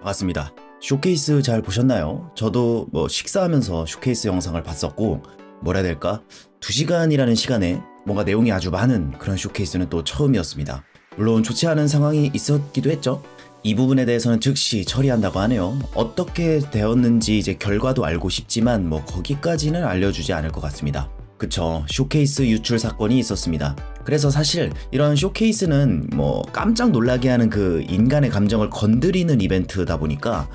반갑습니다. 쇼케이스 잘 보셨나요? 저도 식사하면서 쇼케이스 영상을 봤었고, 뭐라 해야 될까? 2시간이라는 시간에 뭔가 내용이 아주 많은 그런 쇼케이스는 또 처음이었습니다. 물론 좋지 않은 상황이 있었기도 했죠. 이 부분에 대해서는 즉시 처리한다고 하네요. 어떻게 되었는지 이제 결과도 알고 싶지만 거기까지는 알려주지 않을 것 같습니다. 그쵸, 쇼케이스 유출 사건이 있었습니다. 그래서 사실 이런 쇼케이스는 깜짝 놀라게 하는 그 인간의 감정을 건드리는 이벤트다 보니까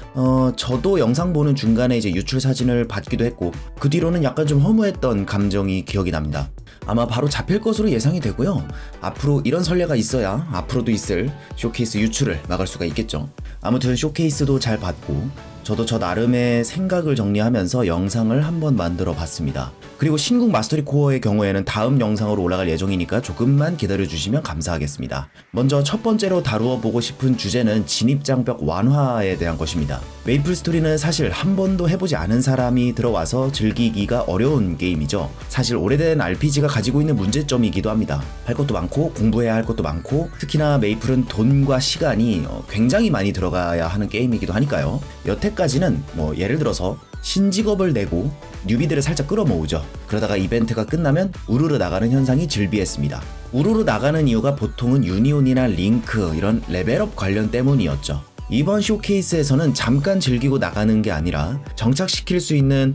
저도 영상 보는 중간에 이제 유출 사진을 받기도 했고, 그 뒤로는 약간 좀 허무했던 감정이 기억이 납니다. 아마 바로 잡힐 것으로 예상이 되고요. 앞으로 이런 선례가 있어야 앞으로도 있을 쇼케이스 유출을 막을 수가 있겠죠. 아무튼 쇼케이스도 잘 봤고, 저도 저 나름의 생각을 정리하면서 영상을 한번 만들어 봤습니다. 그리고 신궁 마스터리 코어의 경우에는 다음 영상으로 올라갈 예정이니까 조금만 기다려주시면 감사하겠습니다. 먼저 첫 번째로 다루어 보고 싶은 주제는 진입장벽 완화에 대한 것입니다. 메이플 스토리는 사실 한 번도 해보지 않은 사람이 들어와서 즐기기가 어려운 게임이죠. 사실 오래된 RPG가 가지고 있는 문제점이기도 합니다. 할 것도 많고 공부해야 할 것도 많고, 특히나 메이플은 돈과 시간이 굉장히 많이 들어가야 하는 게임이기도 하니까요. 여태까지는 예를 들어서 신직업을 내고 뉴비들을 살짝 끌어모으죠. 그러다가 이벤트가 끝나면 우르르 나가는 현상이 즐비했습니다. 우르르 나가는 이유가 보통은 유니온이나 링크 이런 레벨업 관련 때문이었죠. 이번 쇼케이스에서는 잠깐 즐기고 나가는 게 아니라 정착시킬 수 있는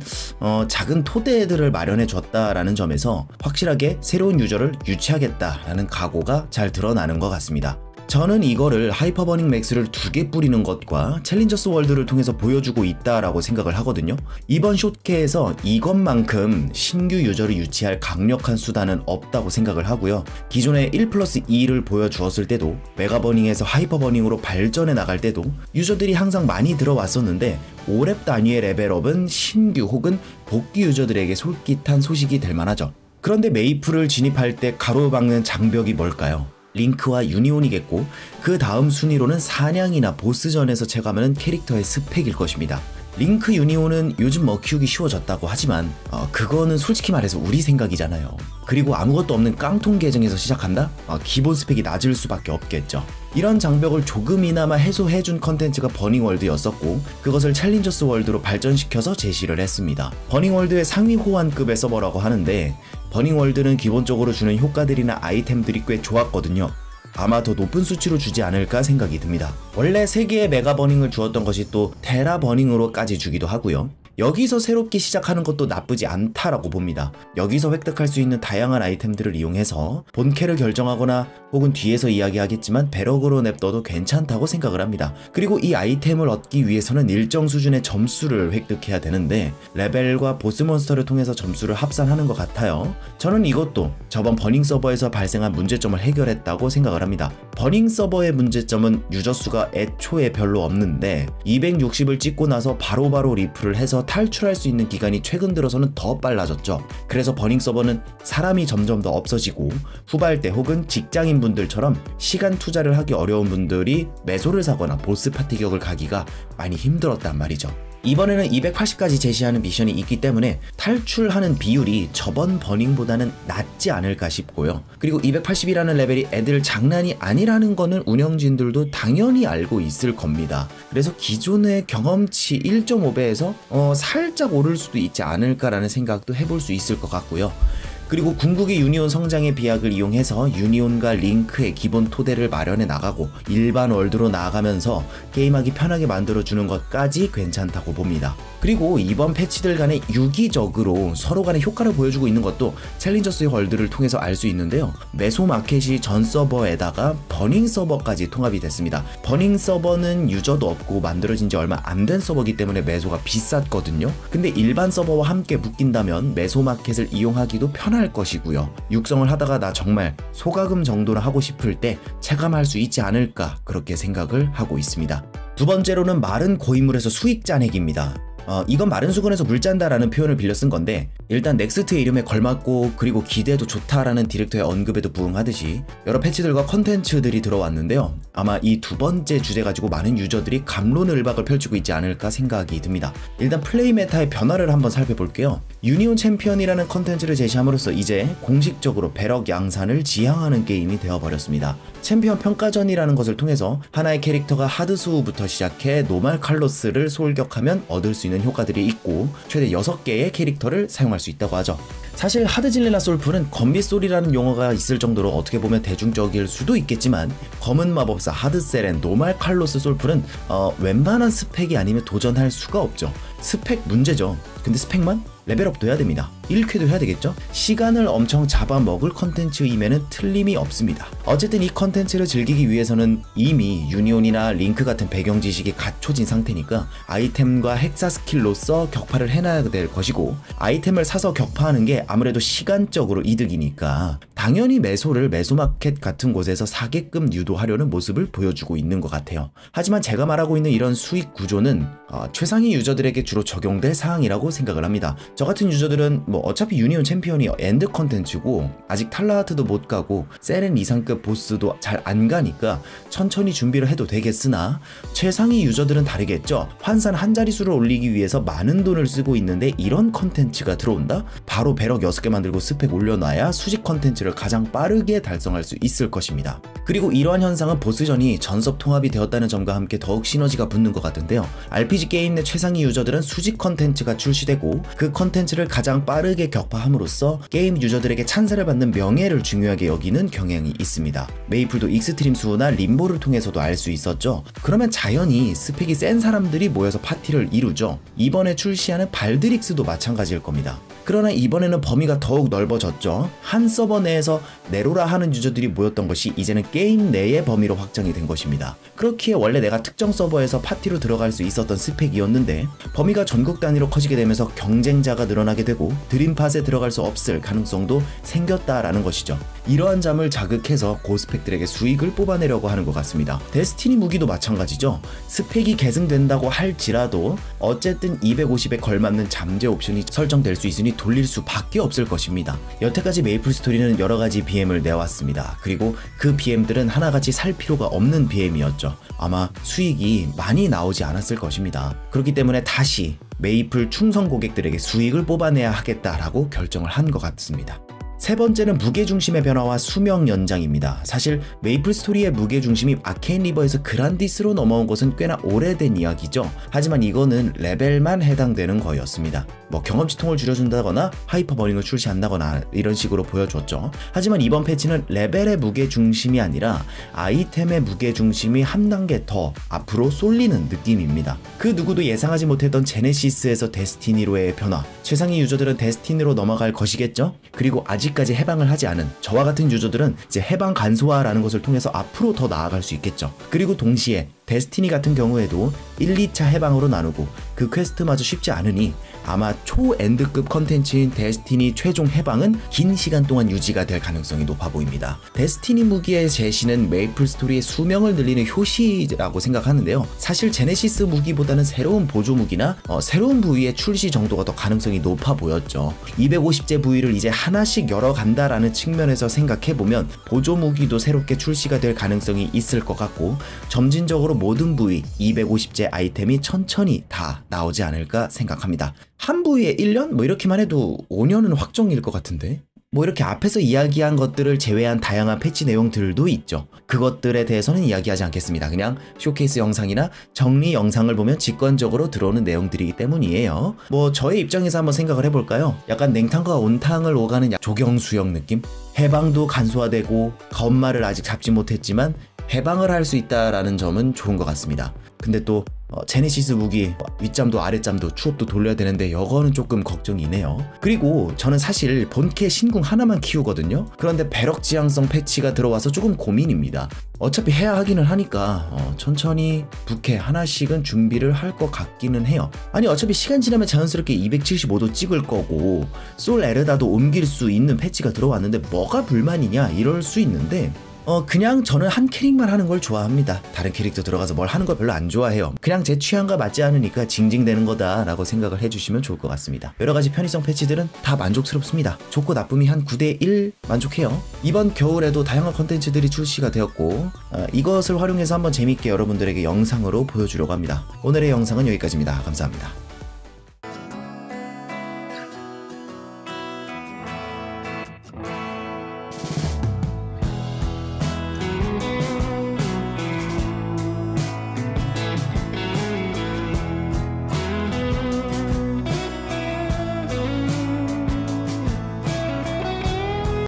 작은 토대들을 마련해 줬다라는 점에서 확실하게 새로운 유저를 유치하겠다라는 각오가 잘 드러나는 것 같습니다. 저는 이거를 하이퍼버닝 맥스를 2개 뿌리는 것과 챌린저스 월드를 통해서 보여주고 있다라고 생각을 하거든요. 이번 쇼케에서 이것만큼 신규 유저를 유치할 강력한 수단은 없다고 생각을 하고요. 기존의 1+2를 보여주었을 때도, 메가버닝에서 하이퍼버닝으로 발전해 나갈 때도 유저들이 항상 많이 들어왔었는데, 5렙 단위의 레벨업은 신규 혹은 복귀 유저들에게 솔깃한 소식이 될 만하죠. 그런데 메이플을 진입할 때 가로막는 장벽이 뭘까요? 링크와 유니온이겠고, 그 다음 순위로는 사냥이나 보스전에서 체감하는 캐릭터의 스펙일 것입니다. 링크 유니온은 요즘 키우기 쉬워졌다고 하지만 그거는 솔직히 말해서 우리 생각이잖아요. 그리고 아무것도 없는 깡통 계정에서 시작한다? 기본 스펙이 낮을 수밖에 없겠죠. 이런 장벽을 조금이나마 해소해준 컨텐츠가 버닝월드였었고, 그것을 챌린저스 월드로 발전시켜서 제시를 했습니다. 버닝월드의 상위 호환급의 서버라고 하는데, 버닝월드는 기본적으로 주는 효과들이나 아이템들이 꽤 좋았거든요. 아마 더 높은 수치로 주지 않을까 생각이 듭니다. 원래 3개의 메가버닝을 주었던 것이 또 테라버닝으로까지 주기도 하고요. 여기서 새롭게 시작하는 것도 나쁘지 않다라고 봅니다. 여기서 획득할 수 있는 다양한 아이템들을 이용해서 본캐를 결정하거나 혹은 뒤에서 이야기하겠지만 배럭으로 냅둬도 괜찮다고 생각을 합니다. 그리고 이 아이템을 얻기 위해서는 일정 수준의 점수를 획득해야 되는데, 레벨과 보스 몬스터를 통해서 점수를 합산하는 것 같아요. 저는 이것도 저번 버닝 서버에서 발생한 문제점을 해결했다고 생각을 합니다. 버닝 서버의 문제점은 유저 수가 애초에 별로 없는데 260을 찍고 나서 바로바로 리플을 해서 탈출할 수 있는 기간이 최근 들어서는 더 빨라졌죠. 그래서 버닝 서버는 사람이 점점 더 없어지고, 후발대 혹은 직장인 분들처럼 시간 투자를 하기 어려운 분들이 매소를 사거나 보스 파티격을 가기가 많이 힘들었단 말이죠. 이번에는 280까지 제시하는 미션이 있기 때문에 탈출하는 비율이 저번 버닝보다는 낮지 않을까 싶고요. 그리고 280이라는 레벨이 애들 장난이 아니라는 거는 운영진들도 당연히 알고 있을 겁니다. 그래서 기존의 경험치 1.5배에서 살짝 오를 수도 있지 않을까라는 생각도 해볼 수 있을 것 같고요. 그리고 궁극의 유니온 성장의 비약을 이용해서 유니온과 링크의 기본 토대를 마련해 나가고 일반 월드로 나아가면서 게임하기 편하게 만들어주는 것까지 괜찮다고 봅니다. 그리고 이번 패치들 간에 유기적으로 서로 간의 효과를 보여주고 있는 것도 챌린저스 월드를 통해서 알 수 있는데요. 메소 마켓이 전 서버에다가 버닝 서버까지 통합이 됐습니다. 버닝 서버는 유저도 없고 만들어진 지 얼마 안 된 서버이기 때문에 메소가 비쌌거든요. 근데 일반 서버와 함께 묶인다면 메소 마켓을 이용하기도 편할 것이고요. 육성을 하다가 나 정말 소가금 정도를 하고 싶을 때 체감할 수 있지 않을까, 그렇게 생각을 하고 있습니다. 두 번째로는 마른 고인물에서 수익 짜내기입니다. 이건 마른 수건에서 물 짠다라는 표현을 빌려 쓴 건데, 일단 넥스트의 이름에 걸맞고 그리고 기대도 좋다라는 디렉터의 언급에도 부응하듯이 여러 패치들과 컨텐츠들이 들어왔는데요. 아마 이 두 번째 주제 가지고 많은 유저들이 갑론을박을 펼치고 있지 않을까 생각이 듭니다. 일단 플레이 메타의 변화를 한번 살펴볼게요. 유니온 챔피언이라는 컨텐츠를 제시함으로써 이제 공식적으로 배럭 양산을 지향하는 게임이 되어버렸습니다. 챔피언 평가전이라는 것을 통해서 하나의 캐릭터가 하드수부터 시작해 노말 칼로스를 솔격하면 얻을 수 있는 효과들이 있고 최대 6개의 캐릭터를 사용할 수 있다고 하죠. 사실 하드질레나 솔풀은 검빗솔이라는 용어가 있을 정도로 어떻게 보면 대중적일 수도 있겠지만, 검은 마법사 하드세렌 노말 칼로스 솔풀은 웬만한 스펙이 아니면 도전할 수가 없죠. 스펙 문제죠. 근데 스펙만? 레벨업도 해야 됩니다. 1쾌도 해야 되겠죠? 시간을 엄청 잡아먹을 컨텐츠임에는 틀림이 없습니다. 어쨌든 이 컨텐츠를 즐기기 위해서는 이미 유니온이나 링크 같은 배경 지식이 갖춰진 상태니까 아이템과 핵사 스킬로서 격파를 해놔야 될 것이고, 아이템을 사서 격파하는 게 아무래도 시간적으로 이득이니까 당연히 매소를 매소마켓 같은 곳에서 사게끔 유도하려는 모습을 보여주고 있는 것 같아요. 하지만 제가 말하고 있는 이런 수익 구조는 최상위 유저들에게 주로 적용될 사항이라고 생각을 합니다. 저 같은 유저들은 어차피 유니온 챔피언이 엔드 컨텐츠고 아직 탈라하트도 못 가고 세렌 이상급 보스도 잘 안 가니까 천천히 준비를 해도 되겠으나, 최상위 유저들은 다르겠죠. 환산 한 자릿수를 올리기 위해서 많은 돈을 쓰고 있는데 이런 컨텐츠가 들어온다? 바로 배럭 6개 만들고 스펙 올려놔야 수직 컨텐츠를 가장 빠르게 달성할 수 있을 것입니다. 그리고 이러한 현상은 보스전이 전섭 통합이 되었다는 점과 함께 더욱 시너지가 붙는 것 같은데요. RPG 게임 내 최상위 유저들은 수직 컨텐츠가 출시되고 그 컨텐츠를 가장 빠르게 격파함으로써 게임 유저들에게 찬사를 받는 명예를 중요하게 여기는 경향이 있습니다. 메이플도 익스트림 수호나 림보를 통해서도 알 수 있었죠. 그러면 자연히 스펙이 센 사람들이 모여서 파티를 이루죠. 이번에 출시하는 발드릭스도 마찬가지일 겁니다. 그러나 이번에는 범위가 더욱 넓어졌죠. 한 서버 내에서 네로라 하는 유저들이 모였던 것이 이제는 게임 내의 범위로 확장이 된 것입니다. 그렇기에 원래 내가 특정 서버에서 파티로 들어갈 수 있었던 스펙이었는데 범위가 전국 단위로 커지게 되면서 경쟁자가 늘어나게 되고 드림팟에 들어갈 수 없을 가능성도 생겼다라는 것이죠. 이러한 점을 자극해서 고스펙들에게 수익을 뽑아내려고 하는 것 같습니다. 데스티니 무기도 마찬가지죠. 스펙이 계승된다고 할지라도 어쨌든 250에 걸맞는 잠재 옵션이 설정될 수 있으니 돌릴 수밖에 없을 것입니다. 여태까지 메이플 스토리는 여러가지 BM을 내왔습니다. 그리고 그 BM들은 하나같이 살 필요가 없는 BM이었죠. 아마 수익이 많이 나오지 않았을 것입니다. 그렇기 때문에 다시 메이플 충성 고객들에게 수익을 뽑아내야 하겠다라고 결정을 한 것 같습니다. 세 번째는 무게중심의 변화와 수명 연장입니다. 사실 메이플 스토리의 무게중심이 아케인 리버에서 그란디스로 넘어온 것은 꽤나 오래된 이야기죠. 하지만 이거는 레벨만 해당되는 거였습니다. 경험치통을 줄여준다거나 하이퍼 버닝을 출시한다거나 이런 식으로 보여줬죠. 하지만 이번 패치는 레벨의 무게중심이 아니라 아이템의 무게중심이 한 단계 더 앞으로 쏠리는 느낌입니다. 그 누구도 예상하지 못했던 제네시스에서 데스티니로의 변화, 최상위 유저들은 데스티니로 넘어갈 것이겠죠? 그리고 아직까지 해방을 하지 않은 저와 같은 유저들은 이제 해방 간소화라는 것을 통해서 앞으로 더 나아갈 수 있겠죠. 그리고 동시에 데스티니 같은 경우에도 1, 2차 해방으로 나누고 그 퀘스트마저 쉽지 않으니 아마 초엔드급 컨텐츠인 데스티니 최종 해방은 긴 시간 동안 유지가 될 가능성이 높아 보입니다. 데스티니 무기의 제시는 메이플 스토리의 수명을 늘리는 효시라고 생각하는데요. 사실 제네시스 무기보다는 새로운 보조 무기나 새로운 부위의 출시 정도가 더 가능성이 높아 보였죠. 250제 부위를 이제 하나씩 열어간다라는 측면에서 생각해보면 보조 무기도 새롭게 출시가 될 가능성이 있을 것 같고, 점진적으로 모든 부위 250제 아이템이 천천히 다 나오지 않을까 생각합니다. 한 부위에 1년? 이렇게만 해도 5년은 확정일 것 같은데? 이렇게 앞에서 이야기한 것들을 제외한 다양한 패치 내용들도 있죠. 그것들에 대해서는 이야기하지 않겠습니다. 그냥 쇼케이스 영상이나 정리 영상을 보면 직관적으로 들어오는 내용들이기 때문이에요. 저의 입장에서 한번 생각을 해볼까요? 약간 냉탕과 온탕을 오가는 조경수영 느낌? 해방도 간소화되고 건말을 아직 잡지 못했지만 해방을 할 수 있다라는 점은 좋은 것 같습니다. 근데 또 제네시스 무기 윗잠도 아랫잠도 추업도 돌려야 되는데 이거는 조금 걱정이네요. 그리고 저는 사실 본캐 신궁 하나만 키우거든요. 그런데 배럭 지향성 패치가 들어와서 조금 고민입니다. 어차피 해야 하기는 하니까 천천히 부캐 하나씩은 준비를 할 것 같기는 해요. 아니 어차피 시간 지나면 자연스럽게 275도 찍을 거고 솔 에르다도 옮길 수 있는 패치가 들어왔는데 뭐가 불만이냐 이럴 수 있는데, 그냥 저는 한 캐릭만 하는 걸 좋아합니다. 다른 캐릭터 들어가서 뭘 하는 걸 별로 안 좋아해요. 그냥 제 취향과 맞지 않으니까 징징대는 거다 라고 생각을 해주시면 좋을 것 같습니다. 여러가지 편의성 패치들은 다 만족스럽습니다. 좋고 나쁨이 한 9대1 만족해요. 이번 겨울에도 다양한 컨텐츠들이 출시가 되었고 이것을 활용해서 한번 재밌게 여러분들에게 영상으로 보여주려고 합니다. 오늘의 영상은 여기까지입니다. 감사합니다.